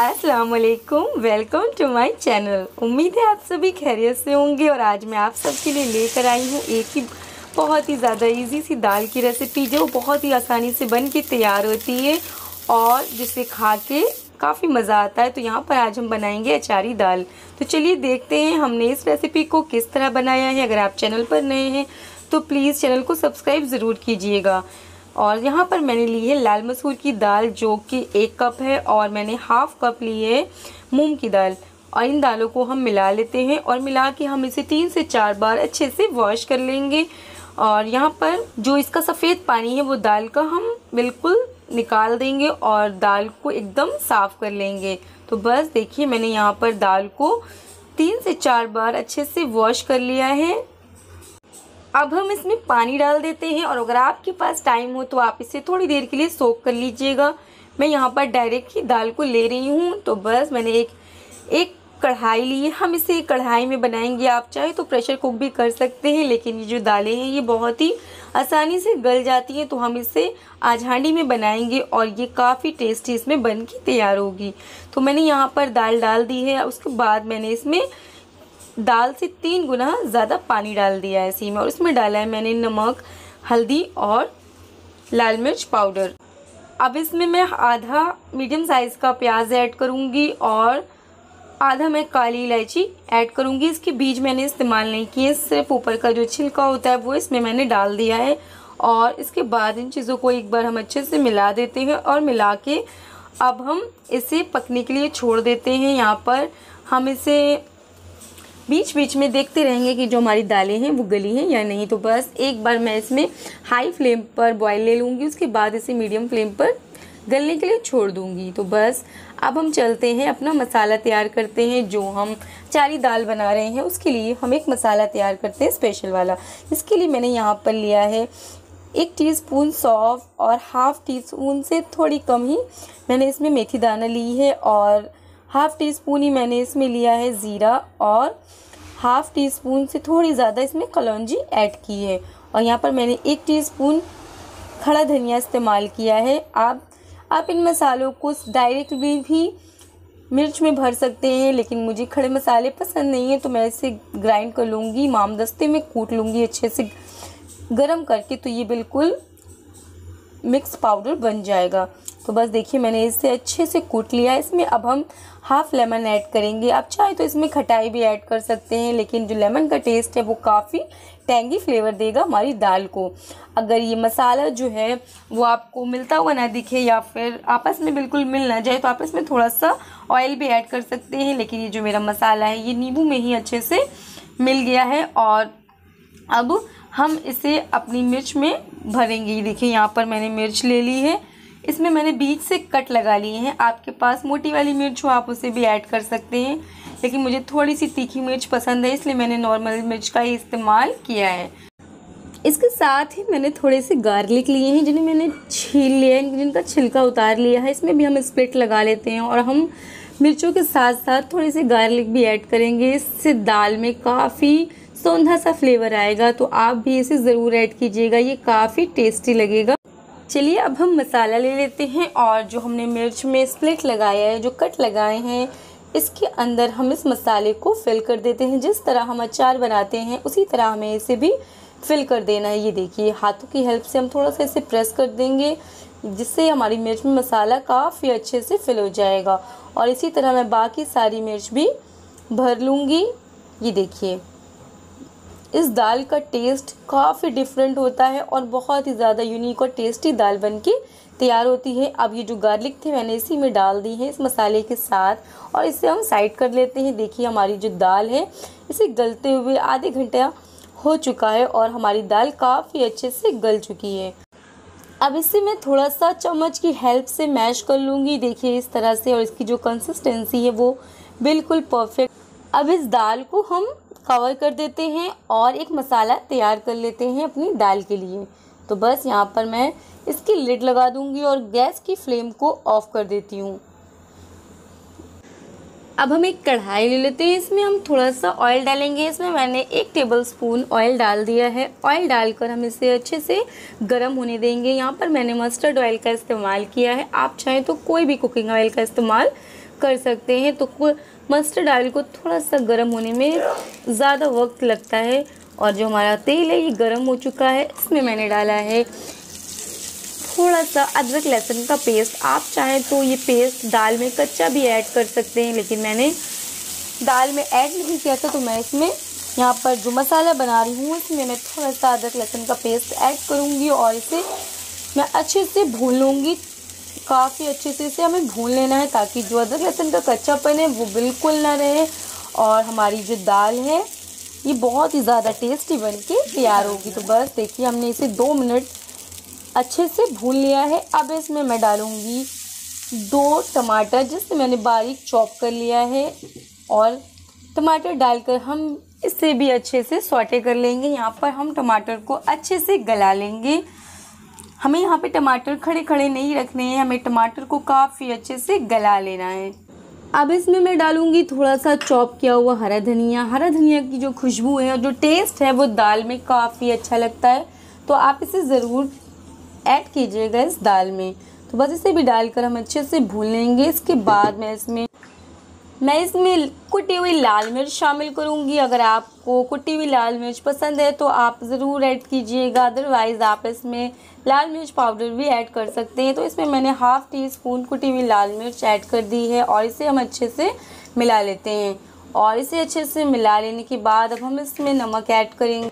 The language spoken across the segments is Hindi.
अस्सलाम वालेकुम, वेलकम टू माय चैनल। उम्मीद है आप सभी खैरियत से होंगे। और आज मैं आप सबके लिए लेकर आई हूँ एक ही बहुत ही ज़्यादा इजी सी दाल की रेसिपी जो बहुत ही आसानी से बन के तैयार होती है और जिसे खा के काफ़ी मज़ा आता है। तो यहाँ पर आज हम बनाएंगे अचारी दाल। तो चलिए देखते हैं हमने इस रेसिपी को किस तरह बनाया है। अगर आप चैनल पर नए हैं तो प्लीज़ चैनल को सब्सक्राइब ज़रूर कीजिएगा। और यहाँ पर मैंने ली है लाल मसूर की दाल जो कि 1 कप है, और मैंने हाफ कप ली है मूंग की दाल। और इन दालों को हम मिला लेते हैं और मिला के हम इसे 3 से 4 बार अच्छे से वॉश कर लेंगे। और यहाँ पर जो इसका सफ़ेद पानी है वो दाल का हम बिल्कुल निकाल देंगे और दाल को एकदम साफ़ कर लेंगे। तो बस देखिए मैंने यहाँ पर दाल को 3 से 4 बार अच्छे से वॉश कर लिया है। अब हम इसमें पानी डाल देते हैं और अगर आपके पास टाइम हो तो आप इसे थोड़ी देर के लिए सोक कर लीजिएगा। मैं यहाँ पर डायरेक्ट ही दाल को ले रही हूँ। तो बस मैंने एक कढ़ाई ली है, हम इसे कढ़ाई में बनाएंगे। आप चाहे तो प्रेशर कुक भी कर सकते हैं, लेकिन ये जो दालें हैं ये बहुत ही आसानी से गल जाती हैं। तो हम इसे आज हांडी में बनाएंगे और ये काफ़ी टेस्टी इसमें बन के तैयार होगी। तो मैंने यहाँ पर दाल डाल दी है। उसके बाद मैंने इसमें दाल से 3 गुना ज़्यादा पानी डाल दिया है इसी में, और इसमें डाला है मैंने नमक, हल्दी और लाल मिर्च पाउडर। अब इसमें मैं आधा मीडियम साइज़ का प्याज ऐड करूँगी और आधा मैं काली इलायची ऐड करूँगी। इसके बीज मैंने इस्तेमाल नहीं किए, सिर्फ ऊपर का जो छिलका होता है वो इसमें मैंने डाल दिया है। और इसके बाद इन चीज़ों को एक बार हम अच्छे से मिला देते हैं और मिला के अब हम इसे पकने के लिए छोड़ देते हैं। यहाँ पर हम इसे बीच बीच में देखते रहेंगे कि जो हमारी दालें हैं वो गली हैं या नहीं। तो बस एक बार मैं इसमें हाई फ्लेम पर बॉईल ले लूँगी, उसके बाद इसे मीडियम फ्लेम पर गलने के लिए छोड़ दूँगी। तो बस अब हम चलते हैं अपना मसाला तैयार करते हैं। जो हम अचारी दाल बना रहे हैं उसके लिए हम एक मसाला तैयार करते हैं स्पेशल वाला। इसके लिए मैंने यहाँ पर लिया है 1 टीस्पून सौंफ और हाफ टीस्पून से थोड़ी कम ही मैंने इसमें मेथी दाना ली है, और हाफ टीस्पून ही मैंने इसमें लिया है ज़ीरा, और हाफ टी स्पून से थोड़ी ज़्यादा इसमें कलौंजी ऐड की है। और यहाँ पर मैंने 1 टीस्पून खड़ा धनिया इस्तेमाल किया है। आप इन मसालों को डायरेक्ट भी मिर्च में भर सकते हैं, लेकिन मुझे खड़े मसाले पसंद नहीं है तो मैं इसे ग्राइंड कर लूँगी, मामदस्ते में कूट लूँगी अच्छे से गरम करके, तो ये बिल्कुल मिक्स पाउडर बन जाएगा। तो बस देखिए मैंने इसे अच्छे से कूट लिया है। इसमें अब हम हाफ लेमन ऐड करेंगे। आप चाहे तो इसमें खटाई भी ऐड कर सकते हैं, लेकिन जो लेमन का टेस्ट है वो काफ़ी टेंगी फ्लेवर देगा हमारी दाल को। अगर ये मसाला जो है वो आपको मिलता हुआ ना दिखे या फिर आपस में बिल्कुल मिल ना जाए तो आप इसमें थोड़ा सा ऑयल भी ऐड कर सकते हैं। लेकिन ये जो मेरा मसाला है ये नींबू में ही अच्छे से मिल गया है। और अब हम इसे अपनी मिर्च में भरेंगे। देखिए यहाँ पर मैंने मिर्च ले ली है, इसमें मैंने बीच से कट लगा लिए हैं। आपके पास मोटी वाली मिर्च हो आप उसे भी ऐड कर सकते हैं, लेकिन मुझे थोड़ी सी तीखी मिर्च पसंद है इसलिए मैंने नॉर्मल मिर्च का ही इस्तेमाल किया है। इसके साथ ही मैंने थोड़े से गार्लिक लिए हैं जिन्हें मैंने छील लिया है, जिनका छिलका उतार लिया है। इसमें भी हम स्प्लिट लगा लेते हैं और हम मिर्चों के साथ साथ थोड़ी सी गार्लिक भी ऐड करेंगे। इससे दाल में काफ़ी सौंधा सा फ्लेवर आएगा, तो आप भी इसे ज़रूर ऐड कीजिएगा, ये काफ़ी टेस्टी लगेगा। चलिए अब हम मसाला ले लेते हैं और जो हमने मिर्च में स्प्लिट लगाया है, जो कट लगाए हैं, इसके अंदर हम इस मसाले को फिल कर देते हैं। जिस तरह हम अचार बनाते हैं उसी तरह हमें इसे भी फिल कर देना है। ये देखिए हाथों की हेल्प से हम थोड़ा सा इसे प्रेस कर देंगे, जिससे हमारी मिर्च में मसाला काफ़ी अच्छे से फिल हो जाएगा। और इसी तरह मैं बाकी सारी मिर्च भी भर लूँगी। ये देखिए इस दाल का टेस्ट काफ़ी डिफरेंट होता है और बहुत ही ज़्यादा यूनिक और टेस्टी दाल बनके तैयार होती है। अब ये जो गार्लिक थे मैंने इसी में डाल दी है इस मसाले के साथ, और इसे हम साइड कर लेते हैं। देखिए हमारी जो दाल है इसे गलते हुए आधे घंटा हो चुका है और हमारी दाल काफ़ी अच्छे से गल चुकी है। अब इसे मैं थोड़ा सा चम्मच की हेल्प से मैश कर लूँगी, देखिए इस तरह से, और इसकी जो कंसिस्टेंसी है वो बिल्कुल परफेक्ट। अब इस दाल को हम कवर कर देते हैं और एक मसाला तैयार कर लेते हैं अपनी दाल के लिए। तो बस यहाँ पर मैं इसकी लिड लगा दूँगी और गैस की फ्लेम को ऑफ कर देती हूँ। अब हम एक कढ़ाई ले लेते हैं, इसमें हम थोड़ा सा ऑयल डालेंगे। इसमें मैंने 1 टेबलस्पून ऑयल डाल दिया है। ऑयल डालकर हम इसे अच्छे से गर्म होने देंगे। यहाँ पर मैंने मस्टर्ड ऑयल का इस्तेमाल किया है, आप चाहें तो कोई भी कुकिंग ऑयल का इस्तेमाल कर सकते हैं। तो मस्टर्ड ऑयल को थोड़ा सा गर्म होने में ज़्यादा वक्त लगता है। और जो हमारा तेल है ये गर्म हो चुका है, इसमें मैंने डाला है थोड़ा सा अदरक लहसुन का पेस्ट। आप चाहें तो ये पेस्ट दाल में कच्चा भी ऐड कर सकते हैं, लेकिन मैंने दाल में ऐड नहीं किया था। तो मैं इसमें यहाँ पर जो मसाला बना रही हूँ इसमें मैं थोड़ा सा अदरक लहसुन का पेस्ट ऐड करूँगी और इसे मैं अच्छे से भून लूँगी। काफ़ी अच्छे से इसे हमें भून लेना है ताकि जो अदरक लहसुन का कच्चापन है वो बिल्कुल ना रहे और हमारी जो दाल है ये बहुत ही ज़्यादा टेस्टी बन के तैयार होगी। तो बस देखिए हमने इसे 2 मिनट अच्छे से भून लिया है। अब इसमें मैं डालूँगी 2 टमाटर जिसे मैंने बारीक चॉप कर लिया है और टमाटर डालकर हम इसे भी अच्छे से सौटे कर लेंगे। यहाँ पर हम टमाटर को अच्छे से गला लेंगे। हमें यहाँ पे टमाटर खड़े खड़े नहीं रखने हैं, हमें टमाटर को काफ़ी अच्छे से गला लेना है। अब इसमें मैं डालूँगी थोड़ा सा चॉप किया हुआ हरा धनिया। हरा धनिया की जो खुशबू है और जो टेस्ट है वो दाल में काफ़ी अच्छा लगता है, तो आप इसे ज़रूर ऐड कीजिएगा इस दाल में। तो बस इसे भी डालकर हम अच्छे से भून लेंगे। इसके बाद मैं इसमें कुटी हुई लाल मिर्च शामिल करूंगी। अगर आपको कुटी हुई लाल मिर्च पसंद है तो आप ज़रूर ऐड कीजिएगा, अदरवाइज़ आप इसमें लाल मिर्च पाउडर भी ऐड कर सकते हैं। तो इसमें मैंने हाफ़ टी स्पून कुटी हुई लाल मिर्च ऐड कर दी है और इसे हम अच्छे से मिला लेते हैं। और इसे अच्छे से मिला लेने के बाद अब हम इसमें नमक ऐड करेंगे।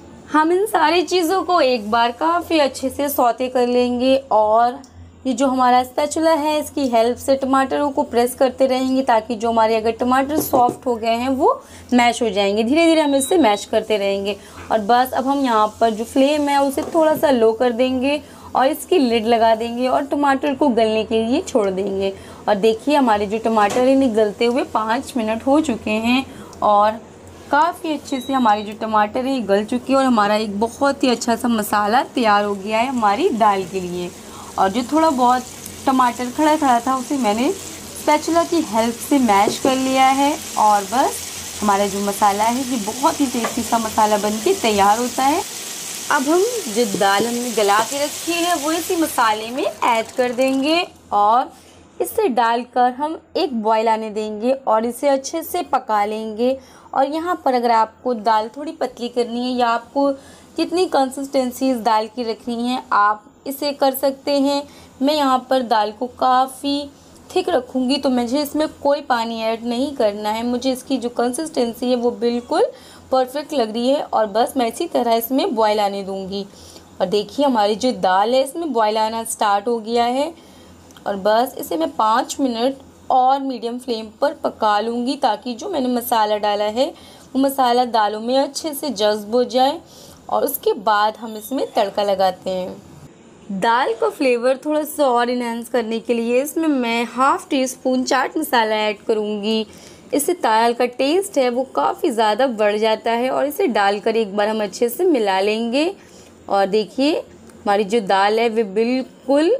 हम इन सारी चीज़ों को एक बार काफ़ी अच्छे से सौते कर लेंगे और ये जो हमारा स्पैचुला है इसकी हेल्प से टमाटरों को प्रेस करते रहेंगे ताकि जो हमारे अगर टमाटर सॉफ्ट हो गए हैं वो मैश हो जाएंगे। धीरे धीरे हम इसे मैश करते रहेंगे। और बस अब हम यहाँ पर जो फ्लेम है उसे थोड़ा सा लो कर देंगे और इसकी लिड लगा देंगे और टमाटर को गलने के लिए छोड़ देंगे। और देखिए हमारे जो टमाटर है इन्हें गलते हुए 5 मिनट हो चुके हैं और काफ़ी अच्छे से हमारी जो टमाटर है गल चुकी है और हमारा एक बहुत ही अच्छा सा मसाला तैयार हो गया है हमारी दाल के लिए। और जो थोड़ा बहुत टमाटर खड़ा खड़ा था उसे मैंने स्पैचुला की हेल्प से मैश कर लिया है और बस हमारा जो मसाला है ये बहुत ही टेस्टी सा मसाला बन के तैयार होता है। अब हम जो दाल हमने गला के रखी है वो इसी मसाले में ऐड कर देंगे और इसे डालकर हम एक बॉयल आने देंगे और इसे अच्छे से पका लेंगे। और यहाँ पर अगर आपको दाल थोड़ी पतली करनी है या आपको कितनी कंसिस्टेंसी इस दाल की रखनी है आप इसे कर सकते हैं। मैं यहाँ पर दाल को काफ़ी थिक रखूँगी तो मुझे इसमें कोई पानी ऐड नहीं करना है। मुझे इसकी जो कंसिस्टेंसी है वो बिल्कुल परफेक्ट लग रही है और बस मैं इसी तरह इसमें बॉयल आने दूँगी। और देखिए हमारी जो दाल है इसमें बॉयल आना स्टार्ट हो गया है और बस इसे मैं 5 मिनट और मीडियम फ्लेम पर पका लूँगी ताकि जो मैंने मसाला डाला है वो मसाला दालों में अच्छे से जज़्ब हो जाए। और उसके बाद हम इसमें तड़का लगाते हैं। दाल का फ्लेवर थोड़ा सा और इन्हेंस करने के लिए इसमें मैं half teaspoon chaat masala add करूँगी। इससे दाल का टेस्ट है वो काफ़ी ज़्यादा बढ़ जाता है और इसे डालकर एक बार हम अच्छे से मिला लेंगे। और देखिए हमारी जो दाल है वो बिल्कुल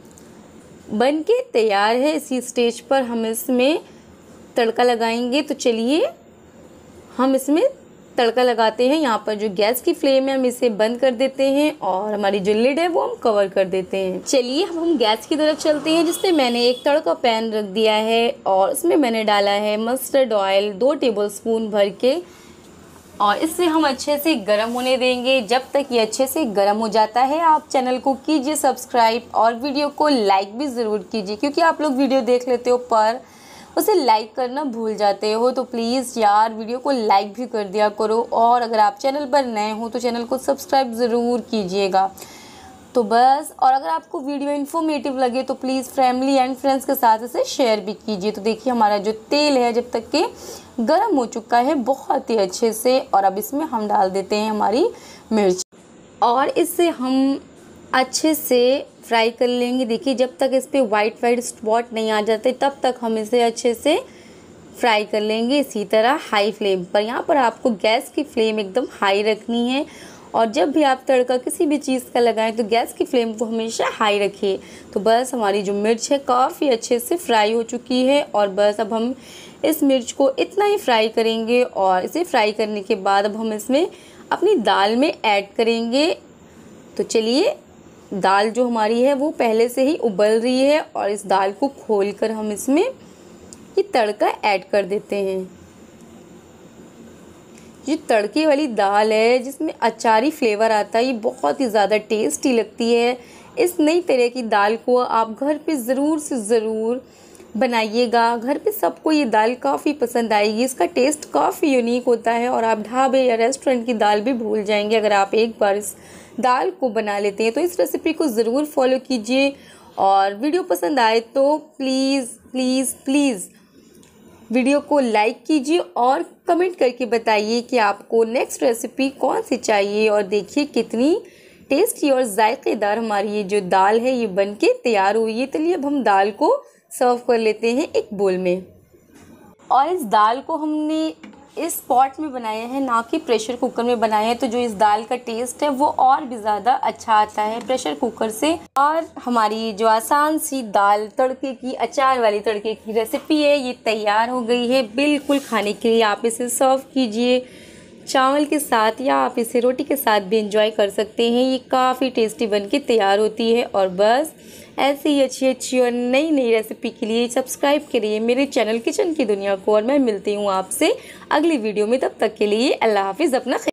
बन के तैयार है। इसी स्टेज पर हम इसमें तड़का लगाएंगे। तो चलिए हम इसमें तड़का लगाते हैं। यहाँ पर जो गैस की फ्लेम है हम इसे बंद कर देते हैं और हमारी जो लिड है वो हम कवर कर देते हैं। चलिए अब हम गैस की तरफ चलते हैं जिसमें मैंने एक तड़का पैन रख दिया है और इसमें मैंने डाला है मस्टर्ड ऑयल 2 टेबलस्पून भर के और इससे हम अच्छे से गर्म होने देंगे। जब तक ये अच्छे से गर्म हो जाता है आप चैनल को कीजिए सब्सक्राइब और वीडियो को लाइक भी ज़रूर कीजिए, क्योंकि आप लोग वीडियो देख लेते हो पर उसे लाइक करना भूल जाते हो। तो प्लीज़ यार वीडियो को लाइक भी कर दिया करो और अगर आप चैनल पर नए हो तो चैनल को सब्सक्राइब ज़रूर कीजिएगा। तो बस, और अगर आपको वीडियो इन्फॉर्मेटिव लगे तो प्लीज़ फैमिली एंड फ्रेंड्स के साथ इसे शेयर भी कीजिए। तो देखिए हमारा जो तेल है जब तक के गर्म हो चुका है बहुत ही अच्छे से और अब इसमें हम डाल देते हैं हमारी मिर्च और इससे हम अच्छे से फ्राई कर लेंगे। देखिए जब तक इस पर वाइट स्पॉट नहीं आ जाते तब तक हम इसे अच्छे से फ्राई कर लेंगे इसी तरह हाई फ्लेम पर। यहाँ पर आपको गैस की फ्लेम एकदम हाई रखनी है और जब भी आप तड़का किसी भी चीज़ का लगाएं तो गैस की फ्लेम को हमेशा हाई रखिए। तो बस हमारी जो मिर्च है काफ़ी अच्छे से फ्राई हो चुकी है और बस अब हम इस मिर्च को इतना ही फ्राई करेंगे और इसे फ्राई करने के बाद अब हम इसमें अपनी दाल में ऐड करेंगे। तो चलिए दाल जो हमारी है वो पहले से ही उबल रही है और इस दाल को खोलकर हम इसमें ये तड़का ऐड कर देते हैं। ये तड़के वाली दाल है जिसमें अचारी फ्लेवर आता है, ये बहुत ही ज़्यादा टेस्टी लगती है। इस नई तरह की दाल को आप घर पे ज़रूर से ज़रूर बनाइएगा। घर पे सबको ये दाल काफ़ी पसंद आएगी। इसका टेस्ट काफ़ी यूनिक होता है और आप ढाबे या रेस्टोरेंट की दाल भी भूल जाएंगे अगर आप एक बार इस दाल को बना लेते हैं। तो इस रेसिपी को ज़रूर फॉलो कीजिए और वीडियो पसंद आए तो प्लीज़ प्लीज़ प्लीज़ वीडियो को लाइक कीजिए और कमेंट करके बताइए कि आपको नेक्स्ट रेसिपी कौन सी चाहिए। और देखिए कितनी टेस्टी और जायकेदार हमारी ये जो दाल है ये बनके तैयार हुई है। चलिए अब हम दाल को सर्व कर लेते हैं एक बोल में। और इस दाल को हमने इस पॉट में बनाया है, ना कि प्रेशर कुकर में बनाया है, तो जो इस दाल का टेस्ट है वो और भी ज़्यादा अच्छा आता है प्रेशर कुकर से। और हमारी जो आसान सी दाल तड़के की, अचार वाली तड़के की रेसिपी है ये तैयार हो गई है। बिल्कुल खाने के लिए आप इसे सर्व कीजिए चावल के साथ या आप इसे रोटी के साथ भी एंजॉय कर सकते हैं। ये काफ़ी टेस्टी बनके तैयार होती है। और बस ऐसे ही अच्छी अच्छी और नई नई रेसिपी के लिए सब्सक्राइब करिए मेरे चैनल किचन की दुनिया को। और मैं मिलती हूँ आपसे अगली वीडियो में, तब तक के लिए अल्लाह हाफिज़, अपना